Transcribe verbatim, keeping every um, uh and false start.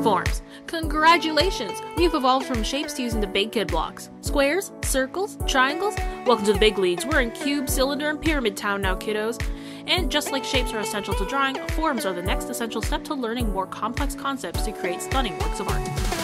Forms. Congratulations! We've evolved from shapes to using the big kid blocks. Squares, circles, triangles. Welcome to the big leagues. We're in cube, cylinder, and pyramid town now, kiddos. And just like shapes are essential to drawing, forms are the next essential step to learning more complex concepts to create stunning works of art.